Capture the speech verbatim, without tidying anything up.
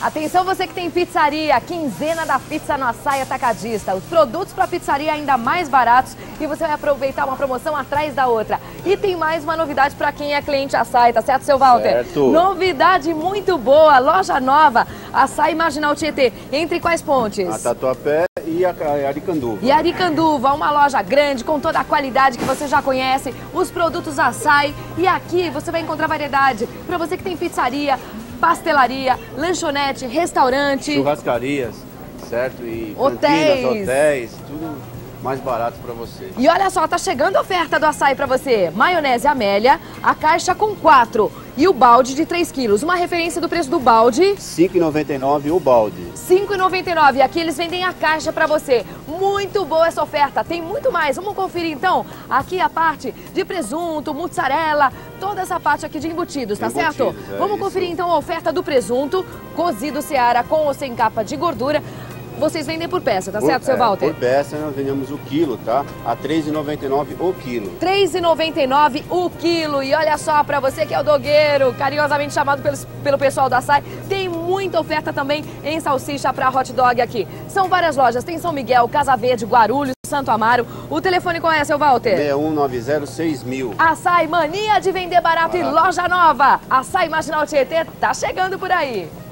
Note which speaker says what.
Speaker 1: Atenção você que tem pizzaria, quinzena da pizza no Açaí Atacadista. Os produtos para pizzaria ainda mais baratos e você vai aproveitar uma promoção atrás da outra. E tem mais uma novidade para quem é cliente Açaí, tá certo, seu Walter?
Speaker 2: Certo.
Speaker 1: Novidade muito boa, loja nova, Açaí Marginal Tietê. Entre quais pontes?
Speaker 2: A Tatuapé e a Aricanduva.
Speaker 1: E Aricanduva, uma loja grande com toda a qualidade que você já conhece, os produtos Açaí. E aqui você vai encontrar variedade para você que tem pizzaria, pastelaria, lanchonete, restaurante,
Speaker 2: churrascarias, certo? E
Speaker 1: hotéis,
Speaker 2: cantinas, hotéis, tudo mais barato para você.
Speaker 1: E olha só, tá chegando a oferta do Açaí para você. Maionese Amélia, a caixa com quatro e o balde de três quilos. Uma referência do preço do balde.
Speaker 2: cinco reais e noventa e nove centavos o balde.
Speaker 1: cinco reais e noventa e nove centavos. E aqui eles vendem a caixa para você. Muito boa essa oferta. Tem muito mais. Vamos conferir então. Aqui a parte de presunto, mussarela, toda essa parte aqui de embutidos, tá
Speaker 2: Embutidos,
Speaker 1: certo?
Speaker 2: é
Speaker 1: Vamos
Speaker 2: isso.
Speaker 1: conferir então a oferta do presunto cozido Seara com ou sem capa de gordura. Vocês vendem por peça, tá
Speaker 2: Por,
Speaker 1: certo, seu
Speaker 2: é,
Speaker 1: Walter?
Speaker 2: Por peça nós vendemos o quilo, tá? A três reais e noventa e nove centavos o quilo.
Speaker 1: três reais e noventa e nove centavos o quilo. E olha só, pra você que é o dogueiro, carinhosamente chamado pelo, pelo pessoal do Açaí, tem muita oferta também em salsicha pra hot dog aqui. São várias lojas, tem São Miguel, Casa Verde, Guarulhos, Santo Amaro. O telefone qual é, seu Walter?
Speaker 2: seis um nove zero seis mil.
Speaker 1: Açaí, mania de vender barato,
Speaker 2: Barato.
Speaker 1: e loja nova. Açaí Marginal Tietê tá chegando por aí.